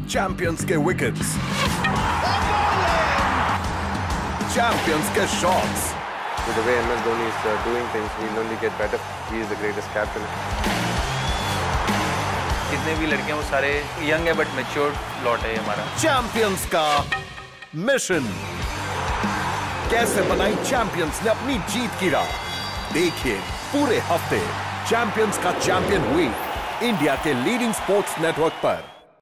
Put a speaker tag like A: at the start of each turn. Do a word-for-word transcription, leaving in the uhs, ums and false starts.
A: Champions के wickets, champions के shots.
B: With the way M S Dhoni is uh, doing things, we'll only get better. He is the greatest captain.
C: जितने भी लड़के हैं वो सारे यंग है बट मैच्योर्ड लॉट है हमारा।
A: चैंपियंस का मिशन, कैसे बनाई चैंपियंस ने अपनी जीत की राह। देखिए पूरे हफ्ते चैंपियंस का चैंपियन हुई इंडिया के लीडिंग स्पोर्ट्स नेटवर्क पर।